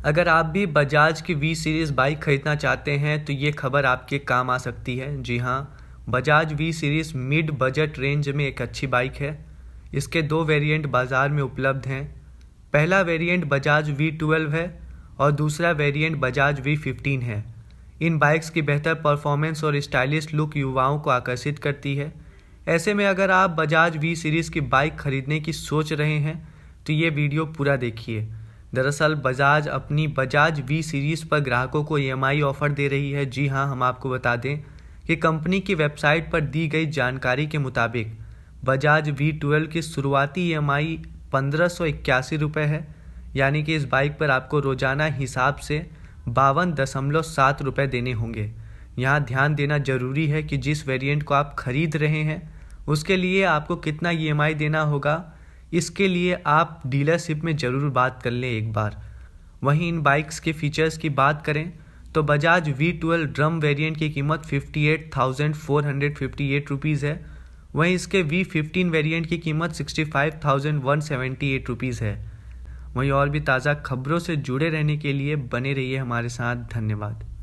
अगर आप भी बजाज की वी सीरीज़ बाइक खरीदना चाहते हैं तो ये खबर आपके काम आ सकती है। जी हाँ, Bajaj V series mid budget range में एक अच्छी बाइक है। इसके दो वेरिएंट बाज़ार में उपलब्ध हैं। पहला वेरिएंट बजाज V-12 है और दूसरा वेरिएंट बजाज V-15 है। इन बाइक्स की बेहतर परफॉर्मेंस और स्टाइलिश लुक युवाओं को आकर्षित करती है। ऐसे में अगर आप बजाज वी सीरीज़ की बाइक खरीदने की सोच रहे हैं तो ये वीडियो पूरा देखिए। दरअसल बजाज अपनी बजाज वी सीरीज़ पर ग्राहकों को EMI ऑफ़र दे रही है। जी हाँ, हम आपको बता दें कि कंपनी की वेबसाइट पर दी गई जानकारी के मुताबिक बजाज V-12 की शुरुआती EMI 1581 रुपये है, यानी कि इस बाइक पर आपको रोज़ाना हिसाब से 52.7 रुपये देने होंगे। यहाँ ध्यान देना ज़रूरी है कि जिस वेरिएंट को आप खरीद रहे हैं उसके लिए आपको कितना EMI देना होगा, इसके लिए आप डीलरशिप में ज़रूर बात कर लें एक बार। वहीं इन बाइक्स के फीचर्स की बात करें तो बजाज V-12 ड्रम वेरिएंट की कीमत 58,458 रुपीज़ है। वहीं इसके V-15 वेरिएंट की कीमत 65,178 रुपीज़ है। वहीं और भी ताज़ा खबरों से जुड़े रहने के लिए बने रहिए हमारे साथ। धन्यवाद।